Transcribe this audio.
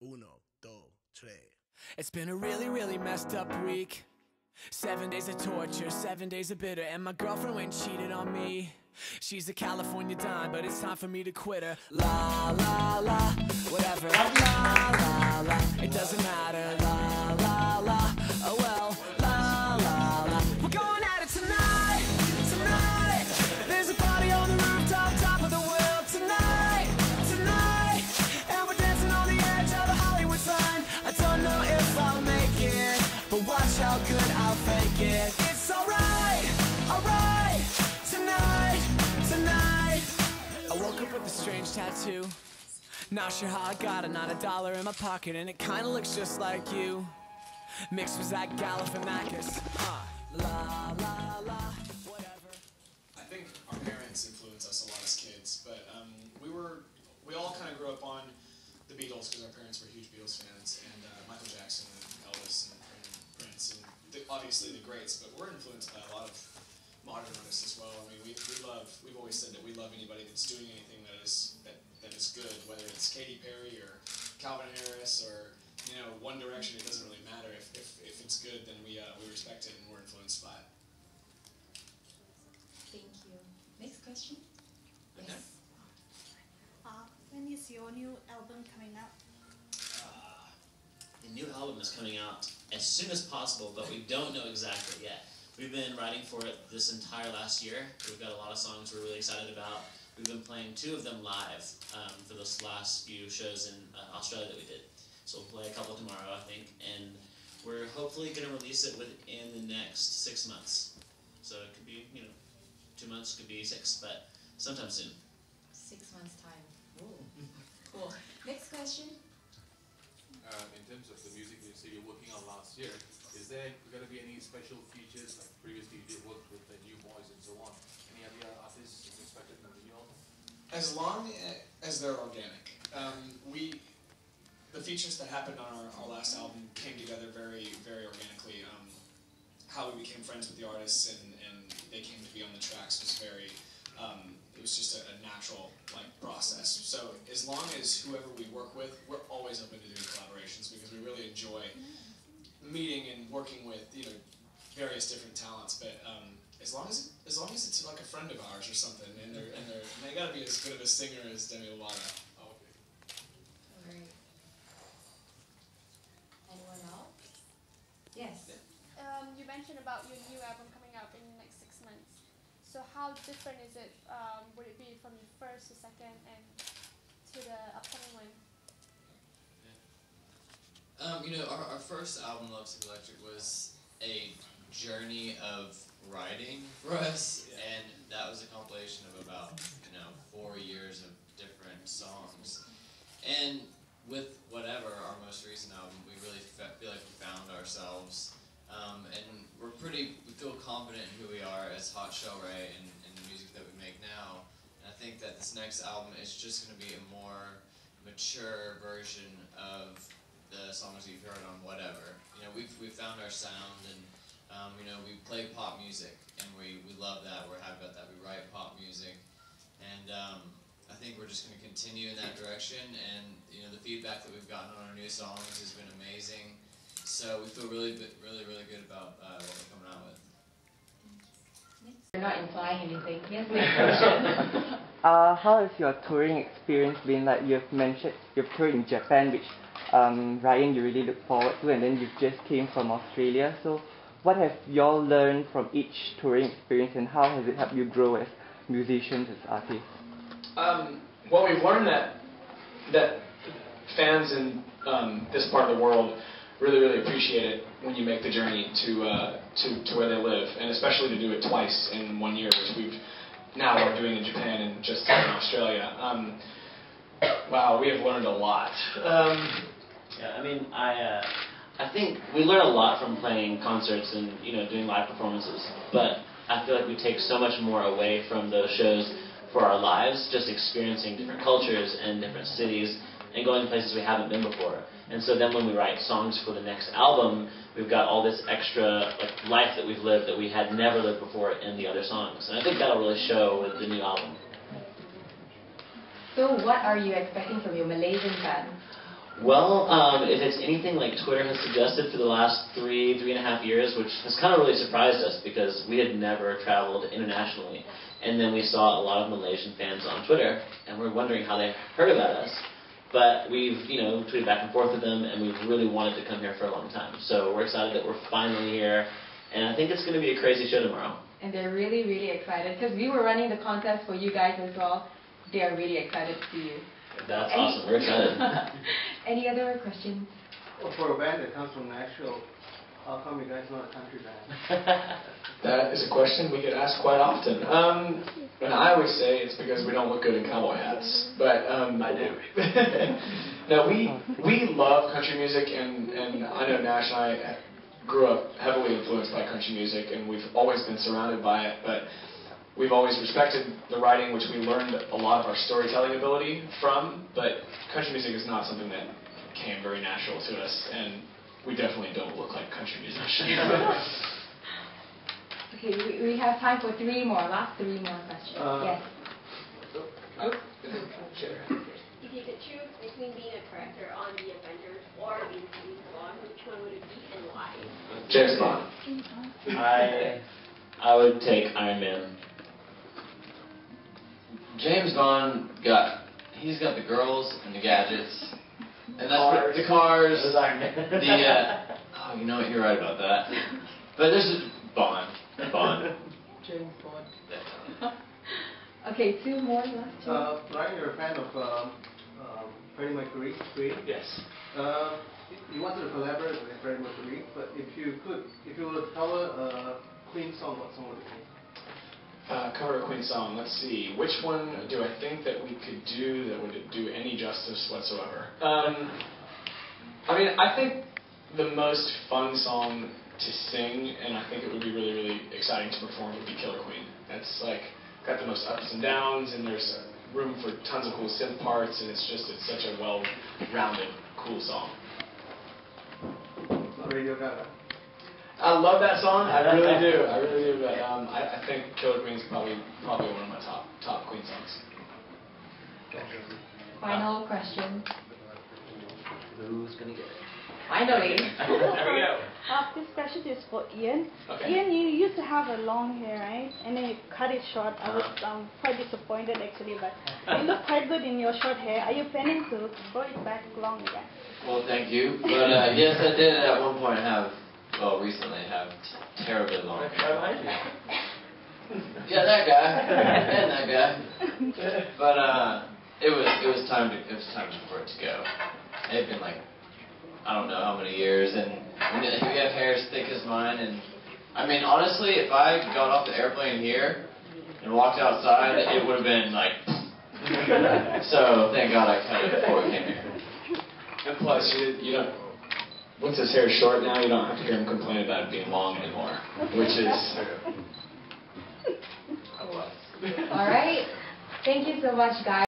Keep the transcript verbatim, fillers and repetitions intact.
Uno, dos, tres. It's been a really, really messed up week. Seven days of torture, seven days of bitter, and my girlfriend went and cheated on me. She's a California dime, but it's time for me to quit her. La, la, la, whatever. La, la, la, it doesn't matter. La, la, la, oh well. La, la, la, we're going at it tonight, tonight. There's a party on the rooftop, top of the world tonight, tonight. And we're dancing on the edge of a Hollywood sign. I don't know if I'll make it, but watch how good I'll fake it. It's alright, alright, tonight, tonight. I woke up with a strange tattoo. Not sure how I got it, not a dollar in my pocket, and it kinda looks just like you. Mixed with that Galifianakis. Uh, la, la, la, whatever. I think our parents influenced us a lot as kids, but um, we were, we all kind of grew up on the Beatles because our parents were huge Beatles fans, and uh, Michael Jackson and Elvis and, and Prince, and the, obviously the greats, but we're influenced by a lot of modern artists as well. I mean, we, we love, we've always said that we love anybody that's doing anything that is, that, that is good, whether it's Katy Perry or Calvin Harris or, you know, One Direction. It doesn't really matter. If, if, if it's good, then we, uh, we respect it and we're influenced by it. Thank you. Next question? Okay. Yes. Uh, when is your new album coming out? Uh, the new album is coming out as soon as possible, but we don't know exactly yet. We've been writing for it this entire last year. We've got a lot of songs we're really excited about. We've been playing two of them live um, for those last few shows in uh, Australia that we did. So we'll play a couple tomorrow, I think, and we're hopefully going to release it within the next six months. So it could be, you know, two months, could be six, but sometime soon. Six months' time. Ooh. Cool. Next question? Um, in terms of the music you say you're working on last year, is there going to be any special features, like previously you did work with the New Boys and so on? Any other artists expected in the new album? As long as they're organic. Um, we, the features that happened on our, our last album came together very, very organically. Um, how we became friends with the artists and, and they came to be on the tracks was very, um, it was just a, a natural like process. So as long as whoever we work with, we're always open to doing collaborations because we really enjoy meeting and working with, you know, various different talents. But um, as long as as long as it's like a friend of ours or something, and they're and they're and they got to be as good of a singer as Demi Lovato. Oh, okay. Alright. Anyone else? Yes. Um, you mentioned about your new album coming out in the next six months. So how different is it? Um, would it be from your first to second and to the upcoming one? Um, you know, our, our first album, Love Sick Electric, was a journey of writing for us, Yeah. and that was a compilation of about, you know, four years of different songs. And with Whatever, our most recent album, we really fe feel like we found ourselves, um, and we're pretty, we feel confident in who we are as Hot Chelle Rae and, and the music that we make now. And I think that this next album is just going to be a more mature version of the songs that you've heard on Whatever. You know, we've, we've found our sound, and um, you know, we play pop music, and we, we love that, we're happy about that. We write pop music, and um, I think we're just going to continue in that direction, and you know, the feedback that we've gotten on our new songs has been amazing, so we feel really, really, really good about uh, what we're coming out with. You're not implying anything. Yes, next question. Uh, how has your touring experience been? Like you've mentioned, you've toured in Japan, which um, Ryan you really look forward to, and then you just came from Australia. So, what have y'all learned from each touring experience, and how has it helped you grow as musicians, as artists? Um, well, we've learned that that fans in um, this part of the world really, really appreciate it when you make the journey to uh, to to where they live, and especially to do it twice in one year, which we've now are doing in Japan and just in Australia. Um, wow, we have learned a lot. Um, Yeah, I mean, I uh, I think we learn a lot from playing concerts and, you know, doing live performances, but I feel like we take so much more away from those shows for our lives, just experiencing different cultures and different cities and going to places we haven't been before. And so then when we write songs for the next album, we've got all this extra like life that we've lived that we had never lived before in the other songs. And I think that'll really show with the new album. So what are you expecting from your Malaysian fans? Well, um, if it's anything like Twitter has suggested for the last three, three and a half years, which has kind of really surprised us because we had never traveled internationally. And then we saw a lot of Malaysian fans on Twitter, and we're wondering how they heard about us. But we've, you know, tweeted back and forth with them, and we've really wanted to come here for a long time. So we're excited that we're finally here, and I think it's going to be a crazy show tomorrow. And they're really, really excited because we were running the contest for you guys as well. They are really excited to see you. That's Any awesome. We're excited. Any other questions? Well, for a band that comes from Nashville, how come you guys not a country band? That is a question we get asked quite often. Um, and I always say it's because we don't look good in cowboy hats. But um, I do. No, we we love country music, and, and I know Nash and I grew up heavily influenced by country music, and we've always been surrounded by it. But we've always respected the writing, which we learned a lot of our storytelling ability from. But country music is not something that came very natural to us, and we definitely don't look like country musicians. Okay, we, we have time for three more, last three more questions. Uh, yes. Oh, If you could choose between being a character on The Avengers or being James Bond, which one would it be and why? James Bond. I I would take Iron Man. James Bond got, he's got the girls and the gadgets, and that's Cars. what, the cars, This is Iron Man. the, uh, oh, you know what, you're right about that. But there's a Bond, Bond. James Bond. Okay, two more, last two. Uh, Ryan, you're a fan of um, um, Freddie Mercury, Queen. Yes. Uh, you wanted to collaborate with Freddie Mercury, but if you could, if you were to cover a Queen song, what song would it be? Uh, cover a Queen song. Let's see. Which one do I think that we could do that would do any justice whatsoever? Um, I mean, I think the most fun song to sing, and I think it would be really, really exciting to perform, would be Killer Queen. That's like got the most ups and downs, and there's room for tons of cool synth parts, and it's just it's such a well-rounded, cool song. Radio Gaga. I love that song. I really do. I really do. But um, I, I think Killer Queen's probably probably one of my top top Queen songs. Final question. Who's gonna get it? Finally. There we go. Uh, this question is for Ian. Okay. Ian, you used to have a long hair, right? And then you cut it short. I was Uh-huh. um, quite disappointed actually, but you look quite good in your short hair. Are you planning to grow it back long again? Well, thank you. But uh, yes, I did at one point have, well, recently have terribly long hair. Yeah, that guy, and that guy. But uh, it was it was time to it was time for it to go. It had been like I don't know how many years, and when you have hair as thick as mine, and I mean honestly, if I got off the airplane here and walked outside, it would have been like. So thank God I cut it before we came here. And plus, you, you don't. Once his hair is short now, you don't have to hear him complain about it being long anymore, which is. All right. Thank you so much, guys.